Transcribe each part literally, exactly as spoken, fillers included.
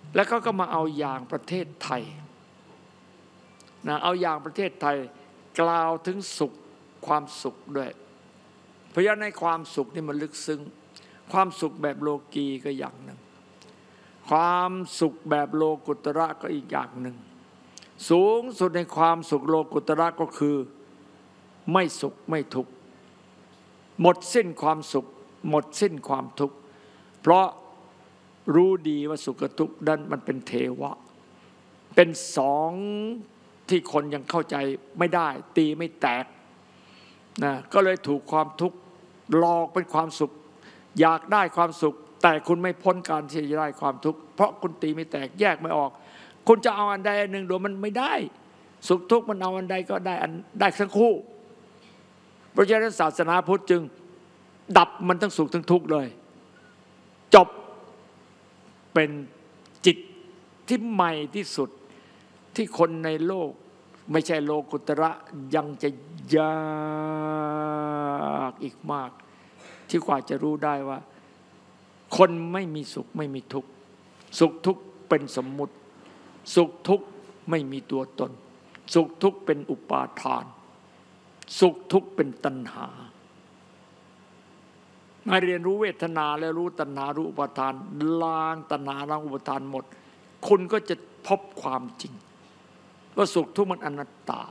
แล้วเขาก็มาเอาอย่างประเทศไทยนะเอาอย่างประเทศไทยกล่าวถึงสุขความสุขด้วยเพราะฉะนั้นในความสุขนี่มันลึกซึ้งความสุขแบบโลกีก็อย่างหนึ่งความสุขแบบโลกุตระก็อีกอย่างหนึ่งสูงสุดในความสุขโลกุตระก็คือไม่สุขไม่ทุกข์หมดสิ้นความสุขหมดสิ้นความทุกข์เพราะรู้ดีว่าสุขกับทุกข์นั้นมันเป็นเทวะเป็นสองที่คนยังเข้าใจไม่ได้ตีไม่แตกนะก็เลยถูกความทุกข์หลอกเป็นความสุขอยากได้ความสุขแต่คุณไม่พ้นการที่จะได้ความทุกข์เพราะคุณตีไม่แตกแยกไม่ออกคุณจะเอาอันใดอันหนึ่งโดยมันไม่ได้สุขทุกข์มันเอาอันใดก็ได้อันได้ทั้งคู่เพราะฉะนั้นศาสนาพุทธจึงดับมันทั้งสุขทั้งทุกข์เลยจบเป็นจิตที่ใหม่ที่สุดที่คนในโลกไม่ใช่โลกุตระยังจะยากอีกมากที่กว่าจะรู้ได้ว่าคนไม่มีสุขไม่มีทุกข์สุขทุกข์เป็นสมมุติสุขทุกข์ไม่มีตัวตนสุขทุกข์เป็นอุปาทานสุขทุกข์เป็นตัณหามาเรียนรู้เวทนาและรู้ตัณหารู้อุปาทานล้างตัณหาล้างอุปาทานหมดคุณก็จะพบความจริงว่าสุขทุกข์มันอนัตตา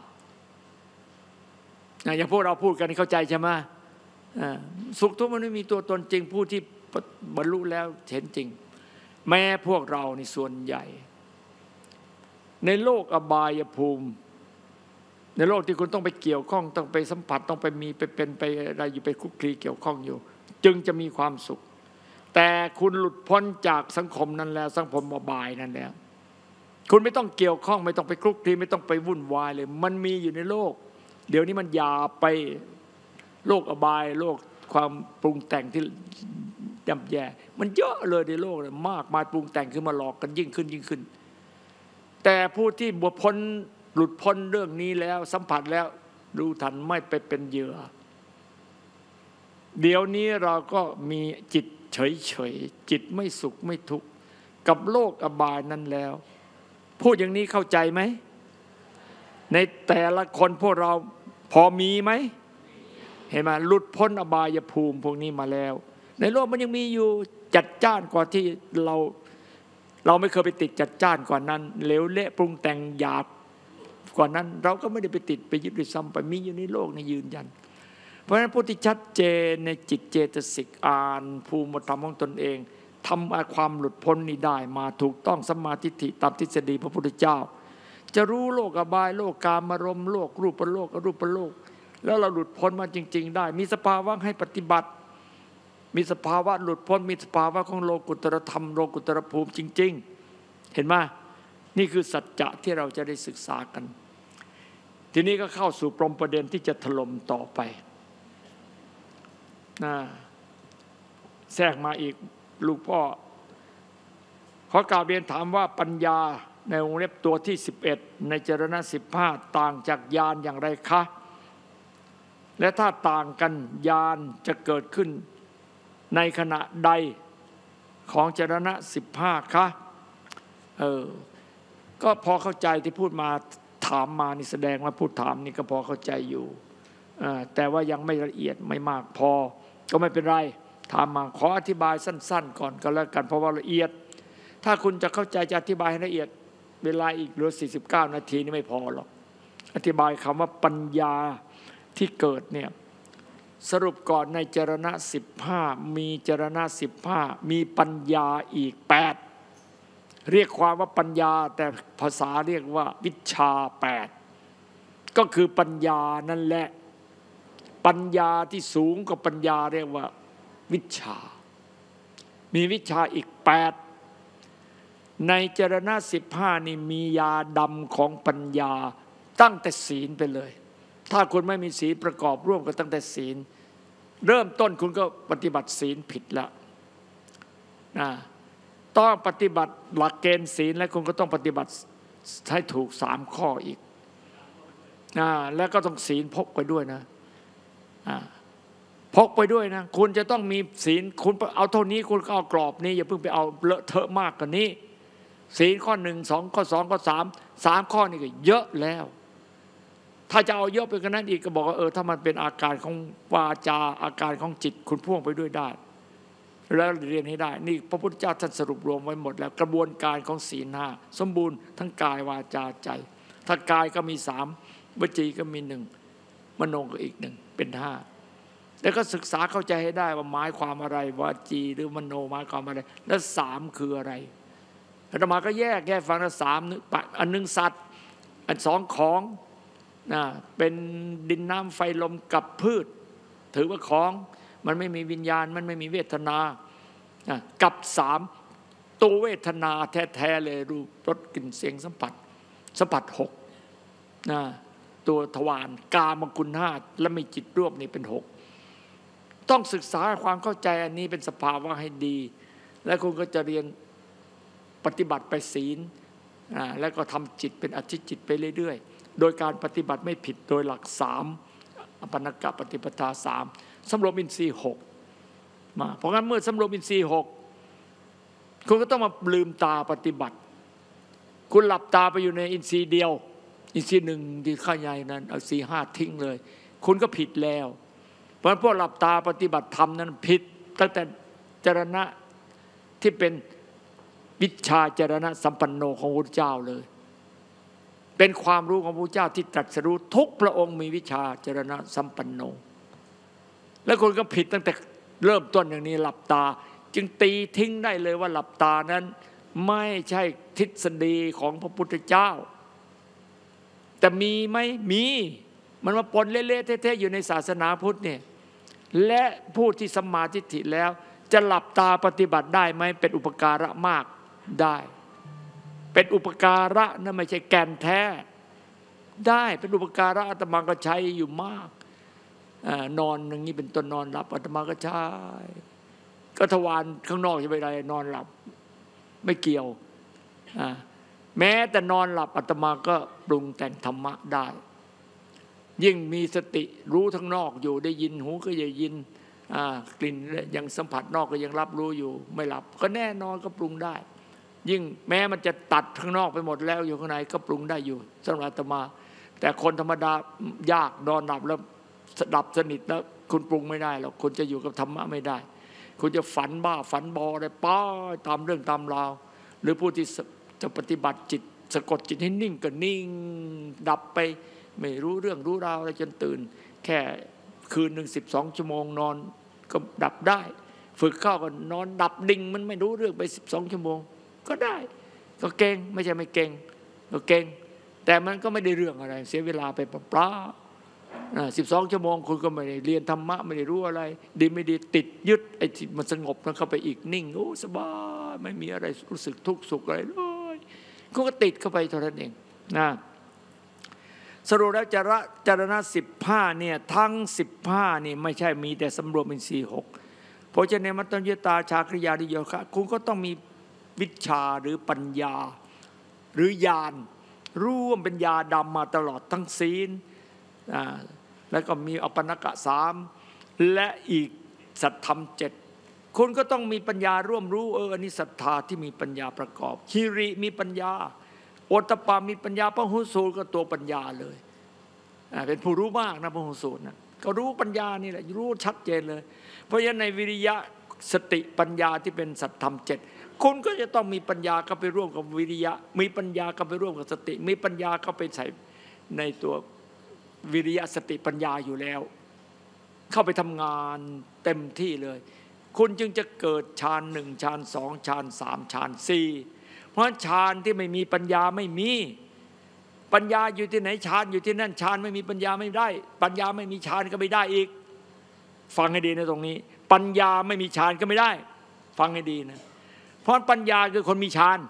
อย่างพวกเราพูดกันเข้าใจใช่ไหมสุขทุกข์มันไม่มีตัวตนจริงผู้ที่บรรลุแล้วเห็นจริงแม้พวกเราในส่วนใหญ่ในโลกอบายภูมิในโลกที่คุณต้องไปเกี่ยวข้องต้องไปสัมผัสต้องไปมีไปเป็นไปอะไรอยู่ไปคุกคีเกี่ยวข้องอยู่จึงจะมีความสุขแต่คุณหลุดพ้นจากสังคมนั้นแล้วสังคมอบายนั้นแล้วคุณไม่ต้องเกี่ยวข้องไม่ต้องไปคลุกคลีไม่ต้องไปวุ่นวายเลยมันมีอยู่ในโลกเดี๋ยวนี้มันหยาบไปโลกอบายโลกความปรุงแต่งที่ย่ำแย่มันเยอะเลยในโลกเลยมากมายปรุงแต่งขึ้นมาหลอกกันยิ่งขึ้นยิ่งขึ้นแต่ผู้ที่บวพ้นหลุดพ้นเรื่องนี้แล้วสัมผัสแล้วรู้ทันไม่ไปเป็นเหยื่อเดี๋ยวนี้เราก็มีจิตเฉยๆจิตไม่สุขไม่ทุกข์กับโลกอบายนั้นแล้วพูดอย่างนี้เข้าใจไหมในแต่ละคนพวกเราพอมีไหมเห็นไหมหลุดพ้นอบายภูมิพวกนี้มาแล้วในโลกมันยังมีอยู่จัดจ้านกว่าที่เราเราไม่เคยไปติดจัดจ้านกว่านั้นเหลวเละปรุงแต่งหยาบกว่านั้นเราก็ไม่ได้ไปติดไปยึดด้วยซ้ำไปมีอยู่ในโลกในยืนยันเพราะฉะนั้นผู้ที่ชัดเจนในจิตเจตสิกอ่านภูมิธรรมของตนเองทำความหลุดพ้นนี้ได้มาถูกต้องสัมมาทิฏฐิตามทฤษฎีพระพุทธเจ้าจะรู้โลกอบายโลกกามารมณ์โลกรูปโลกอรูปโลกแล้วเราหลุดพ้นมาจริงๆได้มีสภาวะให้ปฏิบัติมีสภาวะหลุดพ้นมีสภาวะของโลกุตตรธรรมโลกุตตรภูมิจริงๆเห็นไหมนี่คือสัจจะที่เราจะได้ศึกษากันทีนี้ก็เข้าสู่ปมประเด็นที่จะถล่มต่อไปนะแทรกมาอีกลูกพ่อขอกราบเรียนถามว่าปัญญาในวงเล็บตัวที่สิบเอ็ดในจรณะสิบห้าต่างจากญาณอย่างไรคะและถ้าต่างกันญาณจะเกิดขึ้นในขณะใดของจรณะสิบห้าคะเออก็พอเข้าใจที่พูดมาถามมานี่แสดงว่าพูดถามนี่ก็พอเข้าใจอยู่แต่ว่ายังไม่ละเอียดไม่มากพอก็ไม่เป็นไรถามมาขออธิบายสั้นๆก่อนก็แล้วกันเพราะว่าละเอียดถ้าคุณจะเข้าใจจะอธิบายให้ละเอียดเวลาอีกเหลือสี่สิบเก้านาทีนี่ไม่พอหรอกอธิบายคำว่าปัญญาที่เกิดเนี่ยสรุปก่อนในจรณะสิบห้ามีจรณะสิบห้ามีปัญญาอีกแปดเรียกความว่าปัญญาแต่ภาษาเรียกว่าวิชชาแปดก็คือปัญญานั่นแหละปัญญาที่สูงกว่าปัญญาเรียกว่าวิชชามีวิชชาอีกแปดในจรณะสิบห้านี่มียาดำของปัญญาตั้งแต่ศีลไปเลยถ้าคุณไม่มีศีลประกอบร่วมกันตั้งแต่ศีลเริ่มต้นคุณก็ปฏิบัติศีลผิดแล้วนะต้องปฏิบัติหลักเกณฑ์ศีลและคุณก็ต้องปฏิบัติให้ถูกสามข้ออีกนะแล้วก็ต้องศีลพกไปด้วยนะพกไปด้วยนะคุณจะต้องมีศีลคุณเอาเท่านี้คุณก็เอากรอบนี้อย่าเพิ่งไปเอาเลอะเทอะมากกว่านี้ศีลข้อหนึ่งสองข้อสองข้อสามสามข้อนี่ก็เยอะแล้วถ้าจะเอาเยอะไปกว่านั้นอีกก็บอกว่าเออถ้ามันเป็นอาการของวาจาอาการของจิตคุณพ่วงไปด้วยได้แล้วเรียนให้ได้นี่พระพุทธเจ้าท่านสรุปรวมไว้หมดแล้วกระบวนการของศีลห้าสมบูรณ์ทั้งกายวาจาใจถ้ากายก็มีสามวจีก็มีหนึ่งมโนก็อีกหนึ่งเป็นห้าแล้วก็ศึกษาเข้าใจให้ได้ว่าหมายความอะไรวาจีหรือมโนหมายความอะไรแล้วสามคืออะไรอาตมาก็แยกแยกฟังละสามอันหนึ่งสัตว์อันสองของนะเป็นดินน้ำไฟลมกับพืชถือว่าของมันไม่มีวิญญาณมันไม่มีเวทนานะกับสามตัวเวทนาแท้ๆเลยรูปรสกลิ่นเสียงสัมผัสสัมผัสหกนะตัวทวารกามกุลห้าและมีจิตร่วมนี่เป็นหกต้องศึกษาความเข้าใจอันนี้เป็นสภาวะให้ดีและคุณก็จะเรียนปฏิบัติไปศีลแล้วก็ทำจิตเป็นอธิจิตไปเรื่อยๆโดยการปฏิบัติไม่ผิดโดยหลักสามอปันนกปฏิปทาสามสำรวมอินทรีย์หกมาเพราะงั้นเมื่อสำรวมอินทรีย์หกคุณก็ต้องมาลืมตาปฏิบัติคุณหลับตาไปอยู่ในอินทรีย์เดียวอินทรีย์หนึ่งที่ข้างในนั้นเอาสี่ห้าทิ้งเลยคุณก็ผิดแล้วเพราะฉะนั้นพวกหลับตาปฏิบัติธรรมนั้นผิดตั้งแต่จรณะที่เป็นวิชาจรณะสัมปันโนของพระพุทธเจ้าเลยเป็นความรู้ของพระพุทธเจ้าที่ตรัสรู้ทุกพระองค์มีวิชาจรณะสัมปันโนแล้วคนก็ผิดตั้งแต่เริ่มต้นอย่างนี้หลับตาจึงตีทิ้งได้เลยว่าหลับตานั้นไม่ใช่ทฤษฎีของพระพุทธเจ้าแต่มีไหมมีมันมาปนเละๆเทะๆอยู่ในศาสนาพุทธเนี่ยและผู้ที่สัมมาทิฏฐิแล้วจะหลับตาปฏิบัติได้ไหมเป็นอุปการะมากได้เป็นอุปการะนะไม่ใช่แก่นแท้ได้เป็นอุปการะอาตมาก็ใช้อยู่มากนอนอย่างนี้เป็นต้นนอนหลับอาตมาก็ใช้ก็ทวารข้างนอกจะไปอะไรนอนหลับไม่เกี่ยวแม้แต่นอนหลับอาตมาก็ปรุงแต่งธรรมะได้ยิ่งมีสติรู้ทั้งนอกอยู่ได้ยินหูก็ยังยินกลิ่นยังสัมผัสนอกก็ยังรับรู้อยู่ไม่หลับก็แน่นอนก็ปรุงได้ยิ่งแม้มันจะตัดข้างนอกไปหมดแล้วอยู่ข้างในก็ปรุงได้อยู่สำหรับอาตมาแต่คนธรรมดายากนอนหลับแล้วดับสนิทแล้วคุณปรุงไม่ได้หรอกคุณจะอยู่กับธรรมะไม่ได้คุณจะฝันบ้าฝันบออะไรป้าตามเรื่องตามราวหรือผู้ที่จะปฏิบัติจิตสะกดจิตให้นิ่งก็นิ่งดับไปไม่รู้เรื่องรู้ราวอะไรจนตื่นแค่คืนหนึ่งสิบสองชั่วโมงนอนก็ดับได้ฝึกเข้าก็นอนดับดิ่งมันไม่รู้เรื่องไปสิบสองชั่วโมงก็ได้ก็เก่งไม่ใช่ไม่เก่งก็เก่งแต่มันก็ไม่ได้เรื่องอะไรเสียเวลาไปเปล่าๆสิบสองชั่วโมงคุณก็ไม่ได้เรียนธรรมะไม่ได้รู้อะไรดีไม่ดีติดยึดไอ้ที่มันสงบนั้นเข้าไปอีกนิ่งโอ้สบายไม่มีอะไรรู้สึกทุกข์สุขอะไรเลยคุณก็ติดเข้าไปเท่านั้นเองนะสรุปแล้วจระจรณะสิบห้าเนี่ยทั้งสิบห้านี่ไม่ใช่มีแต่สำรวมอินทรีย์หกเพราะฉะนั้นมัตตัญญตาชาคริยานิโยคะคุณก็ต้องมีวิชาหรือปัญญาหรือญาณร่วมเป็นญาดำมาตลอดทั้งศีลแล้วก็มีอปนกะสามและอีกสัตธรรมเจ็ดคุณก็ต้องมีปัญญาร่วมรู้เอออันนี้ศรัทธาที่มีปัญญาประกอบฮิริมีปัญญาโอตตปปามีปัญญาพหุสูตรก็ตัวปัญญาเลยเป็นผู้รู้มากนะพหุสูตรนะก็รู้ปัญญานี่แหละรู้ชัดเจนเลยเพราะฉะนั้นในวิริยะสติปัญญาที่เป็นสัตธรรมเจ็ดคุณก็จะต้องมีปัญญาเข้าไปร่วมกับวิริยะมีปัญญาเข้าไปร่วมกับสติมีปัญญาเข้าไปใส่ในตัววิริยะสติปัญญาอยู่แล้วเข้าไปทำงานเต็มที่เลยคุณจึงจะเกิดฌานหนึ่งฌานสองฌานสามฌานสี่เพราะฌานที่ไม่มีปัญญาไม่มีปัญญาอยู่ที่ไหนฌานอยู่ที่นั่นฌานไม่มีปัญญาไม่ได้ปัญญาไม่มีฌานก็ไม่ได้อีกฟังให้ดีนะตรงนี้ปัญญาไม่มีฌานก็ไม่ได้ฟังให้ดีนะเพราะปัญญาคือคนมีฌาน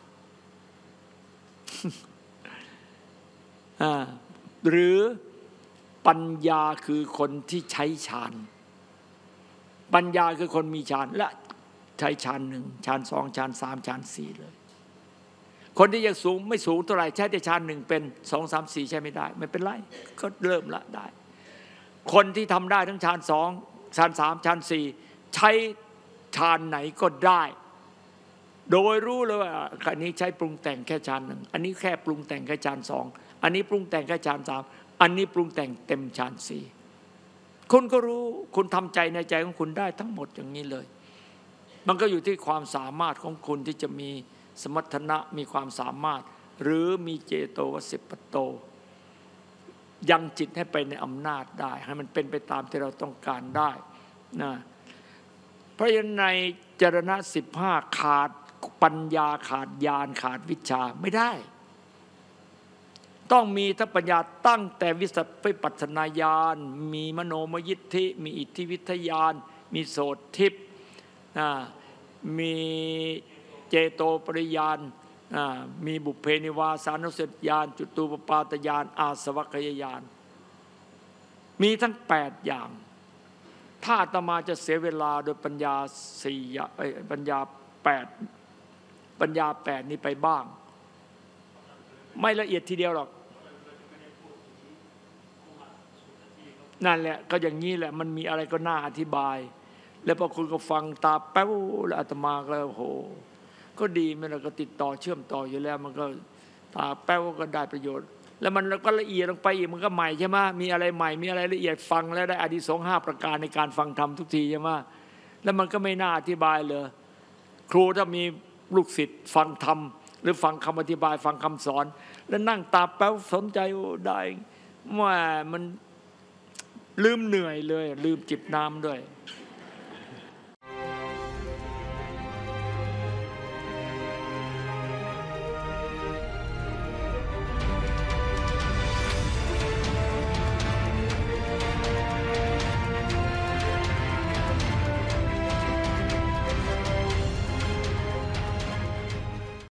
หรือปัญญาคือคนที่ใช้ฌานปัญญาคือคนมีฌานและใช้ฌานหนึ่งฌานสองฌานสามฌานสี่เลยคนที่ยังสูงไม่สูงเท่าไหร่ใช้แต่ฌานหนึ่งเป็นสองสามสี่ใช้ไม่ได้ไม่เป็นไรก็เริ่มละได้คนที่ทำได้ทั้งฌานสองฌานสามฌานสี่ใช้ฌานไหนก็ได้โดยรู้เลยว่าอันนี้ใช้ปรุงแต่งแค่ฌานหนึ่งอันนี้แค่ปรุงแต่งแค่ฌานสองอันนี้ปรุงแต่งแค่ฌานสามอันนี้ปรุงแต่งเต็มฌานสี่คุณก็รู้คุณทำใจในใจของคุณได้ทั้งหมดอย่างนี้เลยมันก็อยู่ที่ความสามารถของคุณที่จะมีสมรรถนะมีความสามารถหรือมีเจโตวสิปโตยังจิตให้ไปในอำนาจได้ให้มันเป็นไปตามที่เราต้องการได้นะเพราะฉะนั้นในจรณะสิบห้าขาดปัญญาขาดญาณขาดวิชาไม่ได้ต้องมีทั้งปัญญาตั้งแต่วิสัพปัสนาญาณมีมโนมยิทธิมีอิทธิวิทยานมีโสตทิพย์มีเจโตปริยานมีบุพเพนิวาสานุสติญาณจุตูปปาตญาณอาสวัคยญาณมีทั้งแปดอย่างถ้าอาตมาจะเสียเวลาโดยปัญญาสี่ปัญญาแปดปัญญาแปดนี้ไปบ้างไม่ละเอียดทีเดียวหรอกนั่นแหละก็อย่างนี้แหละมันมีอะไรก็น่าอธิบายแล้วพอคุณก็ฟังตาแป๊วแล้วอาตมาก็โอ้โหก็ดีมันก็ติดต่อเชื่อมต่ออยู่แล้วมันก็ตาแป๊วก็ได้ประโยชน์แล้วมันก็ละเอียดลงไปอีกมันก็ใหม่ใช่ไหมมีอะไรใหม่มีอะไรละเอียดฟังแล้วได้อานิสงส์ห้าประการในการฟังธรรมทุกทีใช่ไหมแล้วมันก็ไม่น่าอธิบายเลยครูถ้ามีลูกศิษย์ฟังธรรมหรือฟังคำอธิบายฟังคำสอนแล้วนั่งตาแป๊วสนใจได้ว่ามันลืมเหนื่อยเลยลืมจิบน้ำด้วย